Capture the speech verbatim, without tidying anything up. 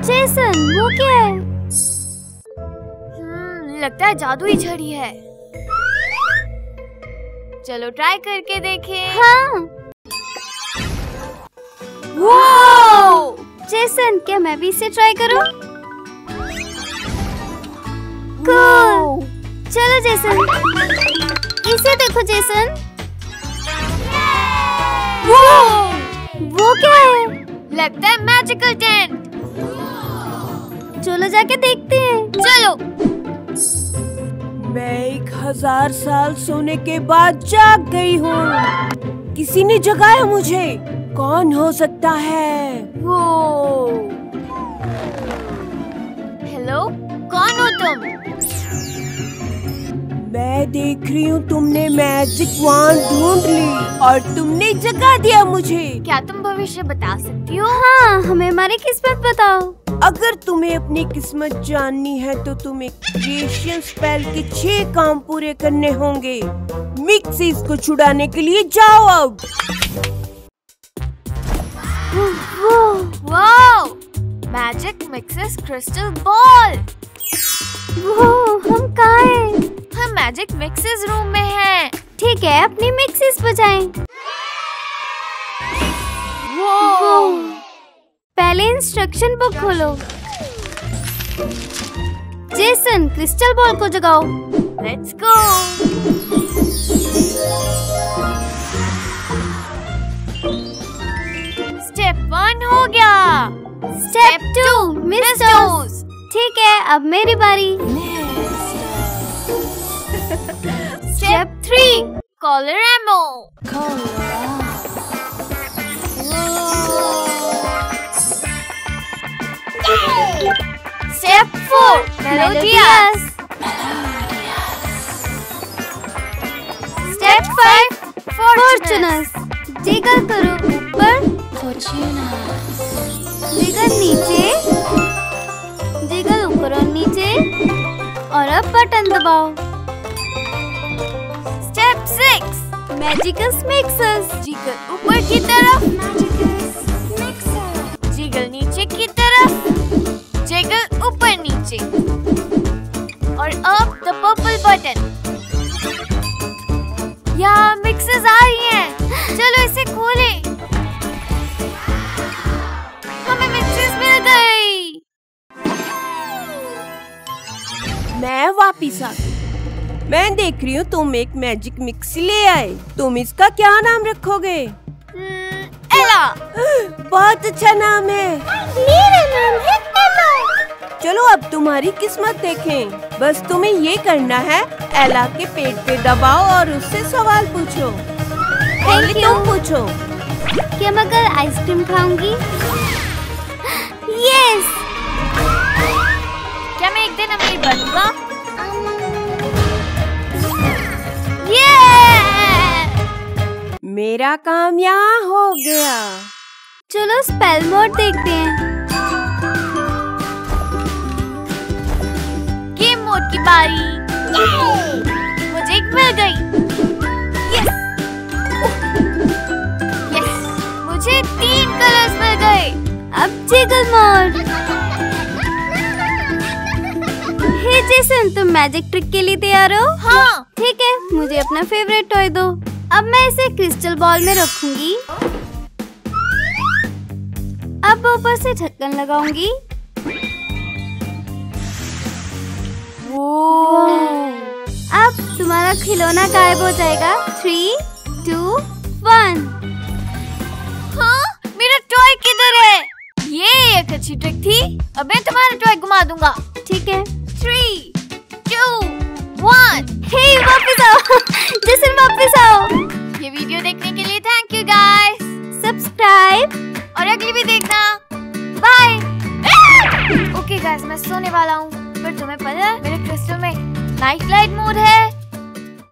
Jason, वो क्या है? हम्म, लगता है जादुई छड़ी है। चलो ट्राई करके देखें। हाँ। वाओ! जेसन, क्या मैं भी इसे ट्राई करूं? कूल। चलो जेसन, इसे देखो जेसन। वो क्या है? लगता है मैजिकल टेंट। चलो जाके देखते हैं। चलो। मैं एक हजार साल सोने के बाद जाग गई हूँ। किसी ने जगाया मुझे। कौन हो सकता है? वो हेलो, कौन हो तुम? मैं देख रही हूँ तुमने मैजिक वांड ढूंढ ली और तुमने जगा दिया मुझे। क्या तुम भविष्य बता सकती हो? हाँ, हमें हमारी किस्मत बताओ। अगर तुम्हें अपनी किस्मत जाननी है तो तुम्हें क्रिएशन स्पेल के छह काम पूरे करने होंगे। मिक्सिस को छुड़ाने के लिए जाओ अब। Wow! Magic mixies crystal ball. वो हम कहाँ हैं? हम मैजिक मिक्सेस रूम में हैं। ठीक है, अपनी मिक्सिस बजाएं। वो पहले इंस्ट्रक्शन बुक खोलो। जेसन, क्रिस्टल बॉल को जगाओ। Let's go. स्टेप वन हो गया। स्टेप टू, मिस टोस। ठीक है, अब मेरी बारी। स्टेप थ्री, कॉलर एमो। Step four, melodious. Step five, फॉर्चूनस। जिगल करो ऊपर, जिगल नीचे, जिगल ऊपर और नीचे, और अब बटन दबाओ। स्टेप सिक्स, मैजिकस मिक्सर्स। जिगल ऊपर की तरफ, जिगल नीचे की तरफ, जिगल ऊपर नीचे, और अब द पर्पल बटन। यहाँ मिक्सेस आ रही हैं। चलो इसे खोलें। हमें मिक्सेस मिल गई। मैं वापिस आ गई। मैं देख रही हूँ तुम एक मैजिक मिक्सी ले आए। तुम इसका क्या नाम रखोगे? hmm, एला। बहुत अच्छा नाम है। मेरा नाम है एला। चलो अब तुम्हारी किस्मत देखें। बस तुम्हें ये करना है, एला के पेट पे दबाओ और उससे सवाल पूछो। पहले तुम पूछो। क्या मैं कल आइसक्रीम खाऊंगी? यस। क्या मैं एक दिन अमीर बनूंगा? ये मेरा काम यहाँ हो गया। चलो स्पेल मोड देखते हैं। गेम मोड की बारी। मुझे एक मिल गई। यस यस, मुझे तीन कलर्स मिल गए। अब जिगल मोड। हे जेसन, तुम मैजिक ट्रिक के लिए तैयार हो? हाँ। ठीक है, मुझे अपना फेवरेट टॉय दो। अब मैं इसे क्रिस्टल बॉल में रखूंगी। अब ऊपर से ढक्कन लगाऊंगी। अब तुम्हारा खिलौना गायब हो जाएगा। Three, two, one. हाँ, मेरा टॉय किधर है? ये एक अच्छी ट्रिक थी। अब मैं तुम्हारा टॉय घुमा दूंगा। ठीक है। Three, two, one. हे, वापस आओ। जैसन वापस आओ। ये वीडियो देखने के लिए थैंक यू गाइस। सब्सक्राइब और अगली भी देखना। बाय। ओके गाइस, मैं सोने वाला हूँ। पर तुम्हें पता है मेरे क्रिस्टल में नाइट लाइट मोड है।